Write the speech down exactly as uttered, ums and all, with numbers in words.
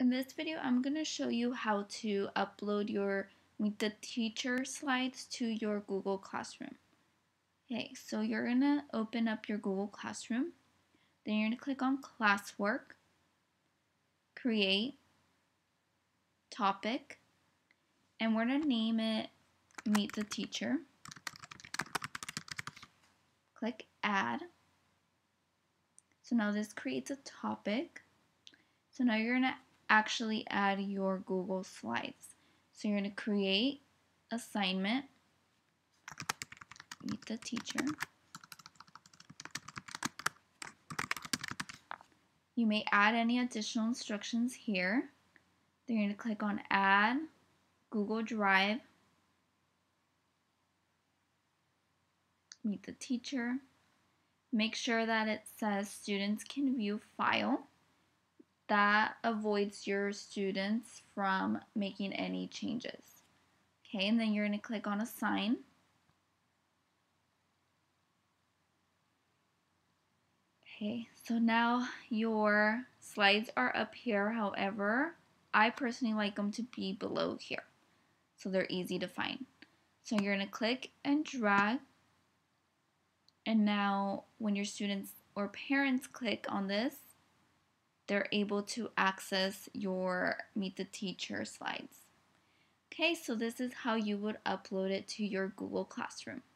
In this video, I'm going to show you how to upload your Meet the Teacher slides to your Google Classroom. Okay, so you're going to open up your Google Classroom. Then you're going to click on Classwork, Create, Topic, and we're going to name it Meet the Teacher. Click Add. So now this creates a topic. So now you're going to actually add your Google Slides. So you're going to create assignment, Meet the Teacher. You may add any additional instructions here. Then you're going to click on Add, Google Drive, Meet the Teacher. Make sure that it says students can view file. That avoids your students from making any changes. Okay, and then you're going to click on Assign. Okay, so now your slides are up here. However, I personally like them to be below here, so they're easy to find. So you're going to click and drag, and now when your students or parents click on this, they're able to access your Meet the Teacher slides. Okay, so this is how you would upload it to your Google Classroom.